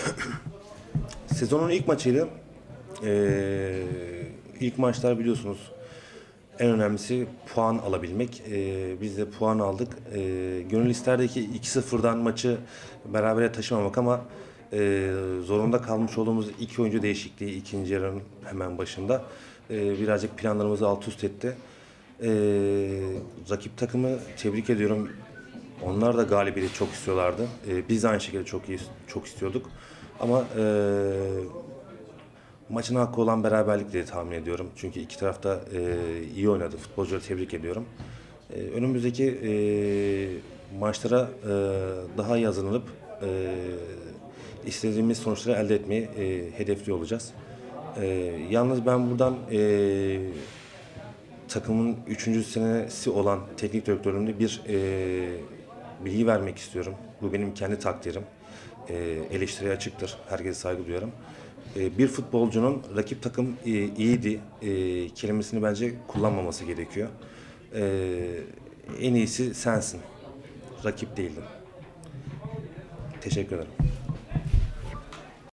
Sezonun ilk maçıydı. İlk maçlar biliyorsunuz en önemlisi puan alabilmek. Biz de puan aldık. Gönül isterdi ki 2-0'dan maçı berabere taşımamak ama zorunda kalmış olduğumuz iki oyuncu değişikliği ikinci yarının hemen başında birazcık planlarımızı alt üst etti. Ee, Rakip takımı tebrik ediyorum. Onlar da galibiyeti çok istiyorlardı. Biz de aynı şekilde çok istiyorduk. Ama maçın hakkı olan beraberlik diye tahmin ediyorum. Çünkü iki tarafta iyi oynadı. Futbolcuları tebrik ediyorum. Önümüzdeki maçlara daha iyi hazırlanıp istediğimiz sonuçları elde etmeyi hedefliyor olacağız. Yalnız ben buradan takımın 3. senesi olan teknik direktörümle bir bilgi vermek istiyorum. Bu benim kendi takdirim. Eleştiriye açıktır. Herkese saygı duyarım. Bir futbolcunun rakip takım iyiydi kelimesini bence kullanmaması gerekiyor. En iyisi sensin. Rakip değildin. Teşekkür ederim.